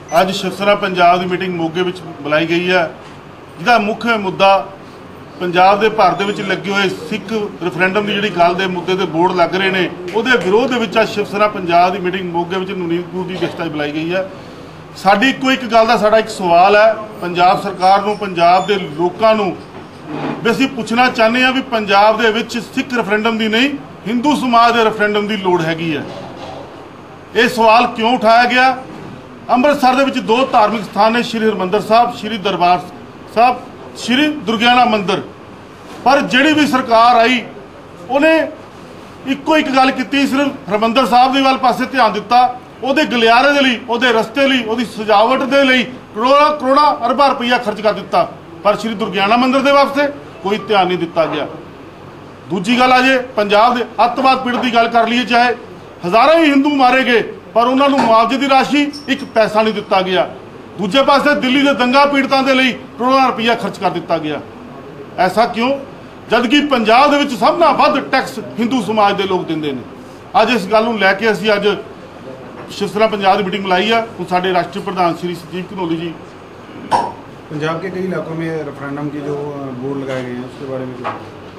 ਅੱਜ शिवसेना पंजाब की मीटिंग मोगे में बुलाई गई है, जिसका मुख्य मुद्दा पंजाब के भर दे लगे हुए सिख रेफरेंडम की जी गल के मुद्दे के बोर्ड लग रहे हैं, उसके विरोध में शिवसेना पंजाब की मीटिंग मोगे में नवनीतपुर की किश्त बुलाई गई है। साडी इको एक गल का साडा एक सवाल है पंजाब सरकार नूं, पंजाब के लोगों नूं भी असीं पुछना चाहते हैं भी पंजाब दे विच सिख रेफरेंडम की नहीं, हिंदू समाज के रेफरेंडम की लोड़ हैगी है। ये सवाल क्यों उठाया गया? अमृतसर दे विच दो धार्मिक स्थान ने, श्री हरमंदर साहब, श्री दरबार साहब, श्री दुर्गियाना मंदिर, पर जिहड़ी भी सरकार आई उन्हें इको एक गल की, सिर्फ हरमंदर साहब के वाल पासे ध्यान दिता, ਉਹਦੇ गलियारे के लिए, ਉਹਦੇ रस्ते लिए, ਉਹਦੀ सजावट के लिए करोड़ा अरबा रुपया खर्च कर दिता, पर श्री दुर्गियाना मंदिर के वास्ते कोई ध्यान नहीं दिता गया। दूजी गल अजे पंजाब के अतवाद पीड़ित की गल कर लीए, चाहे हज़ारों ही हिंदू मारे गए पर उन्होंने मुआवजे की राशि एक पैसा नहीं दिता गया। दूजे पासे दिल्ली के दंगा पीड़ितों के लिए करोड़ों रुपया खर्च कर दिता गया। ऐसा क्यों, जबकि पंजाब दे विच सब नाल वध टैक्स हिंदू समाज के लोग दिंदे ने। अज इस गल नूं लैके असीं अज शिवसेना पंजाब की मीटिंग बुलाई है। हुण साडे राष्ट्रीय प्रधान श्री संजीव घनौली जी, पंजाब के कई इलाकों में रेफरेंडम की जो बोर्ड लगाए गए हैं उसके बारे में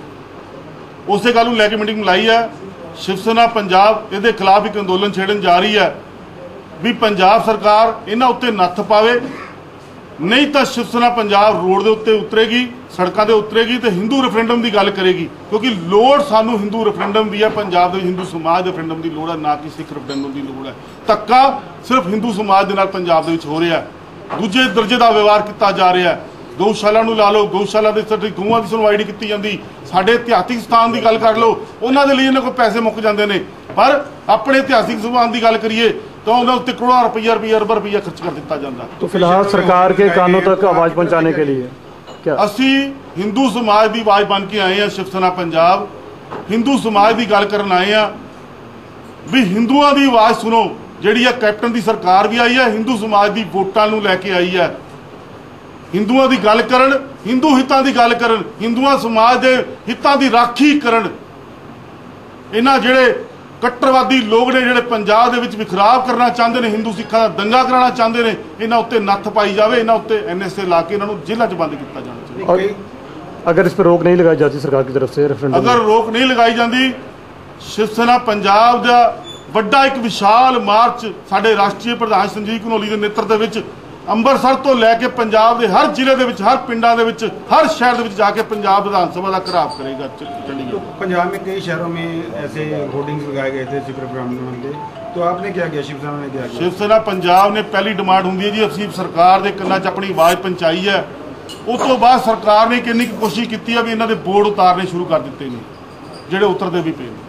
उस गल लैके मीटिंग बुलाई है। शिवसेना पंजाब ये खिलाफ एक अंदोलन छेड़न जा रही है भी पंजाब सरकार इन्हां उत्ते नत्थ पावे, नहीं तो शिवसेना पंजाब रोड के उत्ते उतरेगी, सड़कों पर उतरेगी तो हिंदू रेफरेंडम की गल करेगी, क्योंकि लोड़ सानू हिंदू रेफरेंडम की है, पंजाब के हिंदू समाज रेफरेंडम की लोड़ है, ना कि सिख रेफरेंडम की लोड़ है। धक्का सिर्फ हिंदू समाज के नाल पंजाब दे विच हो रहा है, दूजे दर्जे का व्यवहार किया जा रहा है। गौशाला नूं ला लो, गौशाला के गऊआं की सुनवाई नहीं की जाती, साडे इतिहासिक स्थान की गल कर लो, उन्होंने लिए इन्हां कोल पैसे मुक जाते हैं, पर अपने इतिहासिक स्थान की गल करिए तो उन्होंने उत्ते करोड़ों अरबा रुपया खर्च कर दिता जाता। तो फिलहाल सरकार के कानों तक आवाज़ पहुँचाने के लिए क्या असी हिंदू समाज की आवाज़ बन के आए हैं? शिवसेना पंजाब हिंदू समाज की गल करन आए हैं भी हिंदुओं की आवाज़ सुनो। जिहड़ी है कैप्टन की सरकार भी आई है, हिंदू समाज की वोटां नूं लैके आई है, हिंदुओं की गल करन, हिंदू हितां की गल करन, हिंदुओं समाज के हितां की राखी करन। इन्हां जिहड़े कट्टरवादी लोग ने जिहड़े पंजाब दे विच विखराव करना चाहते हैं, हिंदू सिखां दा दंगा कराना चाहते हैं, इन्हां उत्ते नत्थ पाई जाए, इन्हां उत्ते NSA ला के इन्हां नूं जेलां च बंद किया जाना चाहिए। और अगर इस पर रोक नहीं लगाई जाती सरकार की तरफ से रेफरेंडम, अगर रोक नहीं लगाई जाती, शिवसेना पंजाब का वड्डा एक विशाल मार्च साडे राष्ट्रीय प्रधान संजीव घनौली के नेतृत्व में अंबरसर तो लैके पंजाब के हर जिले के हर पिंडा के हर शहर के जाके पंजाब विधान सभा का घिराव करेगा। तो पंजाब में कई शहरों में ऐसे होर्डिंग्स लगाए गए थे सिख रेफरेंडम के, तो आपने क्या किया? शिवसेना ने क्या किया? शिवसेना पंजाब ने पहली डिमांड होंगी है जी, असीं सरकार के कन्नां च अपनी आवाज़ पहुँचाई है, उस तो बाद सरकार ने कितनी कोशिश की है भी इन्होंने बोर्ड उतारने शुरू कर दिते हैं, जोड़े उतरते भी पे।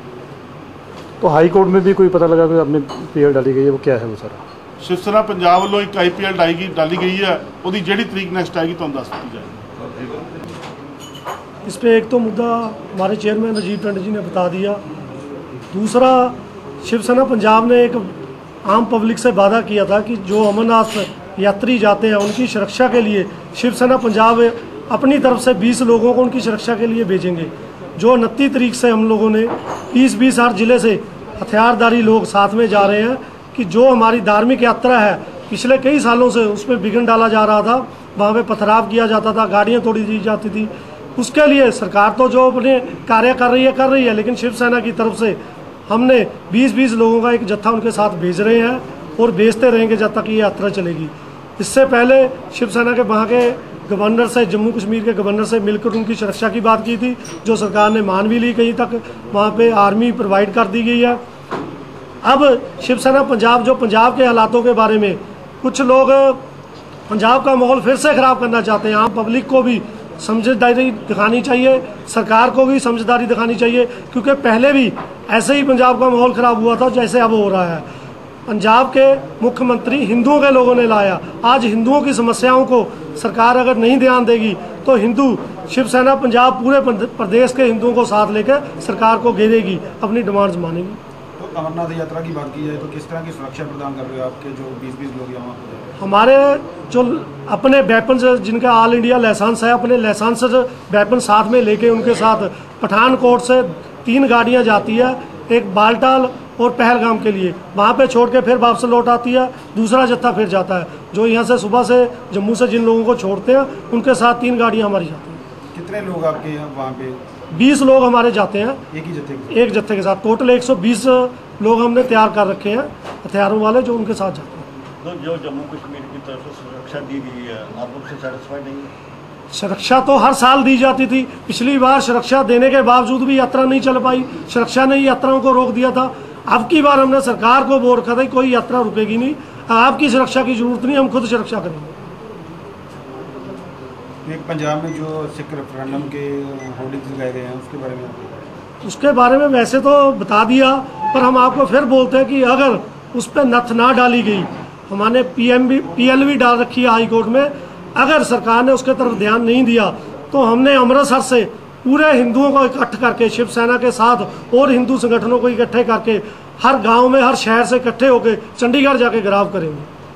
तो हाई कोर्ट में भी कोई पता लगा कि अपने PL डाली गई है, वो क्या है वो सारा? शिवसेना पंजाब वालों एक IPL डाली गई है, उसकी जिहड़ी तरीक नैक्सट आएगी तुहानूं दस दी जाएगी। इस पर एक तो मुद्दा हमारे चेयरमैन राजीव टंडन जी ने बता दिया, दूसरा शिवसेना पंजाब ने एक आम पब्लिक से वादा किया था कि जो अमरनाथ यात्री जाते हैं उनकी सुरक्षा के लिए शिवसेना पंजाब अपनी तरफ से 20 लोगों को उनकी सुरक्षा के लिए भेजेंगे। जो 29 तारीख से हम लोगों ने 20 हर जिले से हथियारधारी लोग साथ में जा रहे हैं कि जो हमारी धार्मिक यात्रा है पिछले कई सालों से उसमें विघ्न डाला जा रहा था, वहाँ पे पथराव किया जाता था, गाड़ियाँ तोड़ी दी जाती थी, उसके लिए सरकार तो जो अपने कार्य कर रही है, लेकिन शिवसेना की तरफ से हमने 20 लोगों का एक जत्था उनके साथ भेज रहे हैं और भेजते रहेंगे जब तक ये यात्रा चलेगी। इससे पहले शिवसेना के वहाँ के गवर्नर से, जम्मू कश्मीर के गवर्नर से मिलकर उनकी सुरक्षा की बात की थी, जो सरकार ने मान भी ली, कहीं तक वहाँ पे आर्मी प्रोवाइड कर दी गई है। अब शिवसेना पंजाब जो पंजाब के हालातों के बारे में कुछ लोग पंजाब का माहौल फिर से ख़राब करना चाहते हैं। आम पब्लिक को भी समझदारी दिखानी चाहिए, सरकार को भी समझदारी दिखानी चाहिए, क्योंकि पहले भी ऐसे ही पंजाब का माहौल ख़राब हुआ था जैसे अब हो रहा है। पंजाब के मुख्यमंत्री हिंदुओं के लोगों ने लाया, आज हिंदुओं की समस्याओं को सरकार अगर नहीं ध्यान देगी तो हिंदू शिवसेना पंजाब पूरे प्रदेश के हिंदुओं को साथ लेकर सरकार को घेरेगी, अपनी डिमांड्स मानेगी। तो अमरनाथ यात्रा की बात की जाए तो किस तरह की सुरक्षा प्रदान कर रहे हो आपके जो 20 लोग यहाँ पर? हमारे जो अपने वेपन जिनका ऑल इंडिया लाइसेंस है, अपने लाइसेंस वेपन साथ में लेके उनके साथ पठानकोट से 3 गाड़ियाँ जाती है, एक बालटाल और पहलगाम के लिए, वहाँ पे छोड़ के फिर वापस लौट आती है, दूसरा जत्था फिर जाता है। जो यहाँ से सुबह से जम्मू से जिन लोगों को छोड़ते हैं उनके साथ 3 गाड़ियाँ हमारी जाती हैं। कितने लोग आपके यहाँ वहाँ पे? 20 लोग हमारे जाते हैं एक ही जत्थे के? एक जत्थे के साथ। टोटल 120 लोग हमने तैयार कर रखे हैं हथियारों वाले, जो उनके साथ जाते हैं। तो जो जम्मू कश्मीर की तरफ से सुरक्षा दी गई है, आप उससे सेटिस्फाइड नहीं है? सुरक्षा तो हर साल दी जाती थी, पिछली बार सुरक्षा देने के बावजूद भी यात्रा नहीं चल पाई, सुरक्षा ने यात्राओं को रोक दिया था। अब की बार हमने सरकार को बोल रखा था कोई यात्रा रुकेगी नहीं, आपकी सुरक्षा की जरूरत नहीं, हम खुद सुरक्षा करेंगे। एक पंजाब में जो सिख रेफरेंडम के होर्डिंग्स लगाए गए हैं उसके बारे में उसके बारे में वैसे तो बता दिया, पर हम आपको फिर बोलते हैं कि अगर उस पर नथ ना डाली गई, हमारे PLV डाल रखी है हाई कोर्ट में, अगर सरकार ने उसके तरफ ध्यान नहीं दिया तो हमने अमृतसर से पूरे हिंदुओं को इकट्ठ करके, शिवसेना के साथ और हिंदू संगठनों को इकट्ठे करके, हर गांव में हर शहर से इकट्ठे होकर चंडीगढ़ जाके घेराव करेंगे।